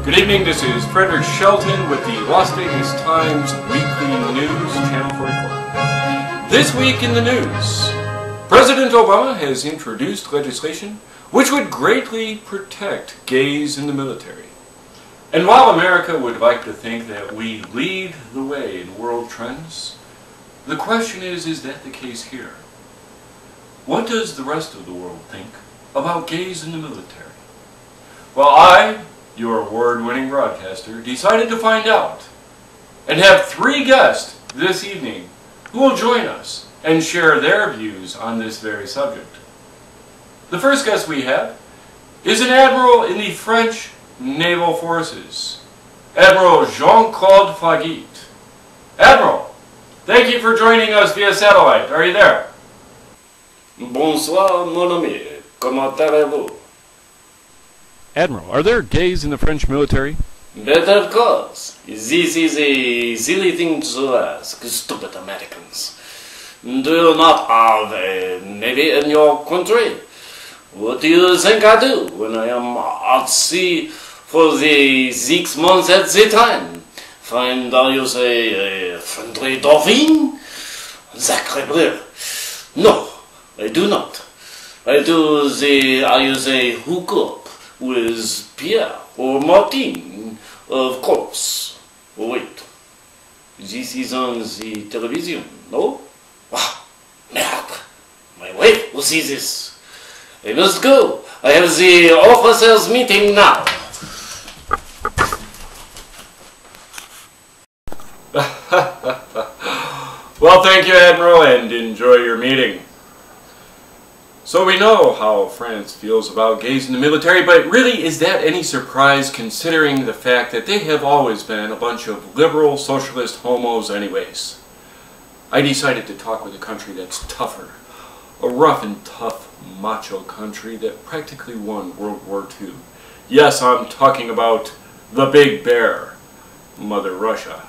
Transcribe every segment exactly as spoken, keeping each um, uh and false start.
Good evening, this is Frederick Shelton with the Las Vegas Times Weekly News, Channel forty-four. This week in the news, President Obama has introduced legislation which would greatly protect gays in the military. And while America would like to think that we lead the way in world trends, the question is, is that the case here? What does the rest of the world think about gays in the military? Well, I, your award-winning broadcaster, decided to find out and have three guests this evening who will join us and share their views on this very subject. The first guest we have is an admiral in the French Naval Forces, Admiral Jean-Claude Faguet. Admiral, thank you for joining us via satellite. Are you there? Bonsoir, mon ami. Comment allez-vous? Admiral, are there gays in the French military? But of course. This is a silly thing to ask, stupid Americans. Do you not have a navy in your country? What do you think I do when I am at sea for the six months at the time? Find, how you say, a friendly dolphin? Sacre bleu. No, I do not. I do the, how you say, hook up with Pierre or Martin, of course. Oh, wait, this is on the television, no? Ah, merde, my wife will see this. I must go. I have the officers' meeting now. Well, thank you, Admiral, and enjoy your meeting. So we know how France feels about gays in the military, but really, is that any surprise considering the fact that they have always been a bunch of liberal socialist homos anyways? I decided to talk with a country that's tougher, a rough and tough macho country that practically won World War Two. Yes, I'm talking about the Big Bear, Mother Russia.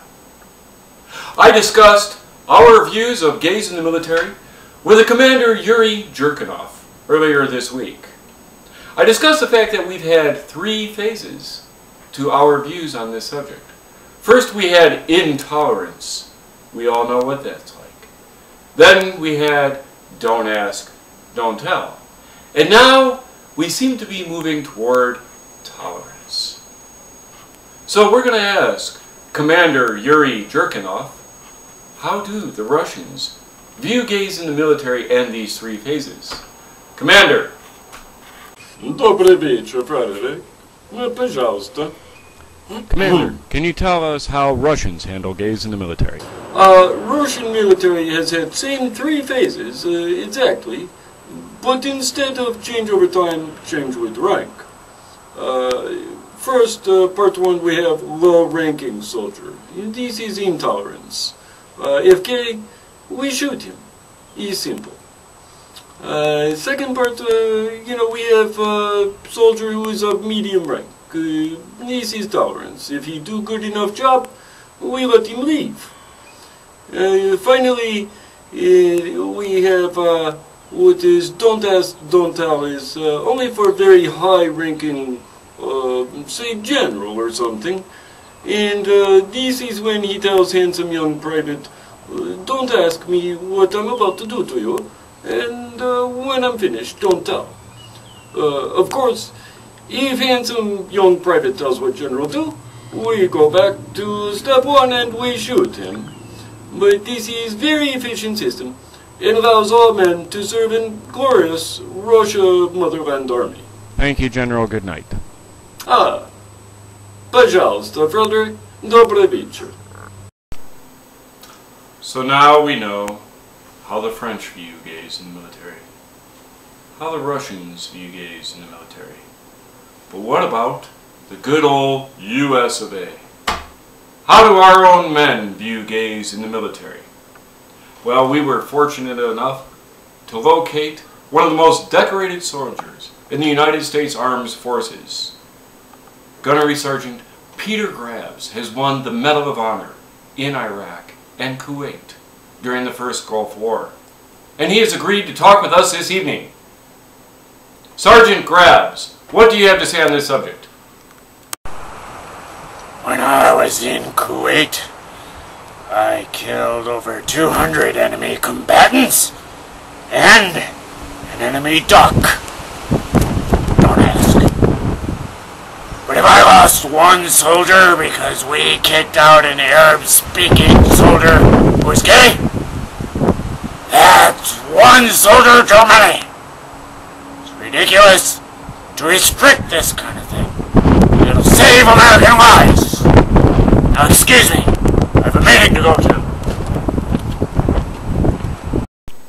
I discussed our views of gays in the military with the Commander Yuri Zhirkinov earlier this week. I discussed the fact that we've had three phases to our views on this subject. First, we had intolerance. We all know what that's like. Then we had don't ask, don't tell. And now we seem to be moving toward tolerance. So we're going to ask Commander Yuri Zhirkinov, how do the Russians view gays in the military and these three phases? Commander. Добрый вечер, Frederick. Пожалуйста. Commander, can you tell us how Russians handle gays in the military? Uh, Russian military has had same three phases, uh, exactly, but instead of change over time, change with rank. Uh, first, uh, part one, we have low-ranking soldier. This is intolerance. Uh, if gay, we shoot him. It's simple. Uh, second part, uh, you know, we have a soldier who is of medium rank. Uh, this is tolerance. If he do good enough job, we let him leave. Uh, finally, uh, we have uh, what is don't ask, don't tell is uh, only for very high-ranking, uh, say, general or something. And uh, this is when he tells handsome young private, uh, don't ask me what I'm about to do to you, and uh, when I'm finished, don't tell. Uh, of course, if handsome young private tells what general do, we go back to step one and we shoot him. But this is very efficient system. It allows all men to serve in glorious Russia Motherland Army. Thank you, General. Good night. Ah, пожалуйста, Frederick. Добрый вечер. So now we know how the French view gays in the military, how the Russians view gays in the military. But what about the good old U S of A? How do our own men view gays in the military? Well, we were fortunate enough to locate one of the most decorated soldiers in the United States Armed Forces. Gunnery Sergeant Peter Graves has won the Medal of Honor in Iraq and Kuwait during the first Gulf War. And he has agreed to talk with us this evening. Sergeant Graves, what do you have to say on this subject? was in Kuwait. I killed over two hundred enemy combatants and an enemy duck. Don't ask. But if I lost one soldier because we kicked out an Arab-speaking soldier who was gay, that's one soldier too many. It's ridiculous to restrict this kind of thing. It'll save American lives. Now excuse me, I have a meeting to go to.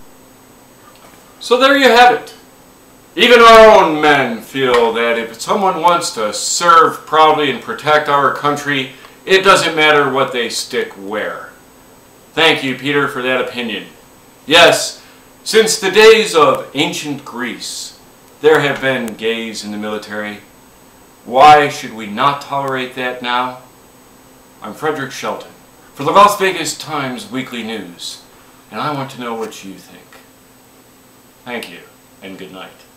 So there you have it. Even our own men feel that if someone wants to serve proudly and protect our country, it doesn't matter what they stick where. Thank you, Peter, for that opinion. Yes, since the days of ancient Greece, there have been gays in the military. Why should we not tolerate that now? I'm Frederick Shelton for the Las Vegas Times Weekly News, and I want to know what you think. Thank you, and good night.